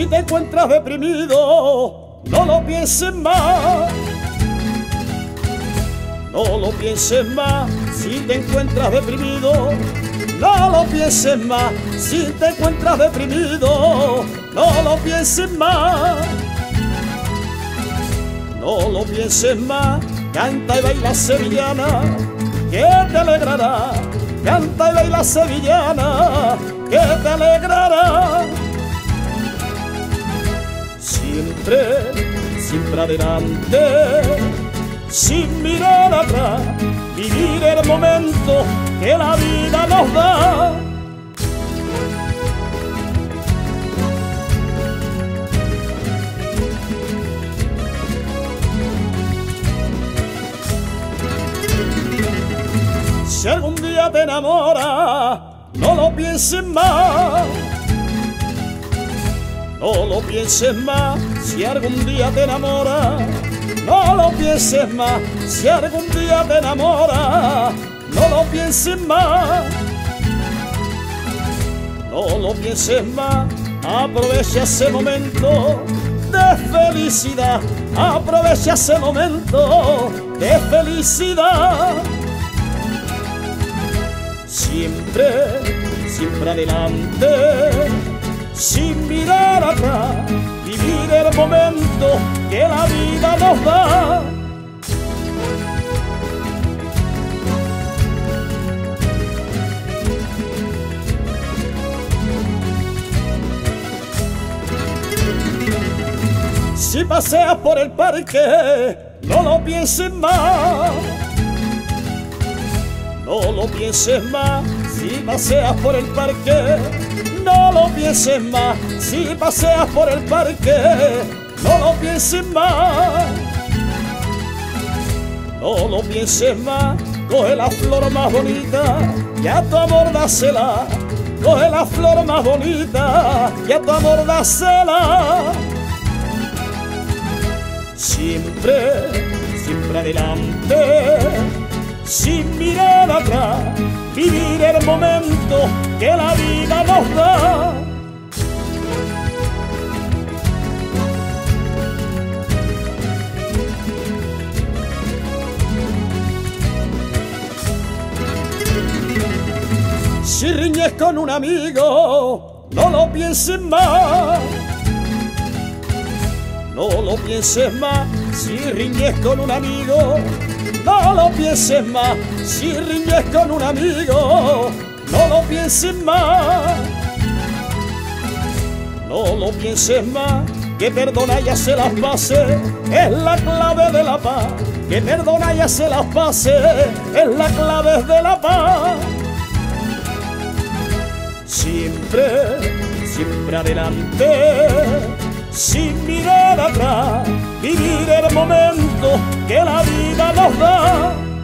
Si te encuentras deprimido, no lo pienses más. No lo pienses más. Si te encuentras deprimido, no lo pienses más. Si te encuentras deprimido, no lo pienses más. No lo pienses más. Canta y baila sevillana, que te alegrará. Canta y baila sevillana, que te alegrará. Siempre, siempre adelante, sin mirar atrás, vivir el momento que la vida nos da. Si algún día te enamoras, no lo pienses más. No lo pienses más. Si algún día te enamoras, no lo pienses más. Si algún día te enamoras, no lo pienses más. No lo pienses más. Aprovecha ese momento de felicidad. Aprovecha ese momento de felicidad. Siempre, siempre adelante, sin mirar atrás, vivir el momento que la vida nos da. Si paseas por el parque, no lo pienses más. No lo pienses más. Si paseas por el parque, no lo pienses más. Si paseas por el parque, no lo pienses más. No lo pienses más. Coge la flor más bonita y a tu amor dásela. Coge la flor más bonita y a tu amor dásela. Siempre, siempre adelante, sin mirar atrás, vivir el momento que la vida nos da. Si riñes con un amigo, no lo pienses más. No lo pienses más. Si riñes con un amigo, no lo pienses más. Si riñes con un amigo, no lo pienses más. No lo pienses más. Que perdona y hace las paces es la clave de la paz. Que perdona y hace las paces es la clave de la paz. Siempre, siempre adelante, sin mirar atrás, vivir el momento que la vida nos da.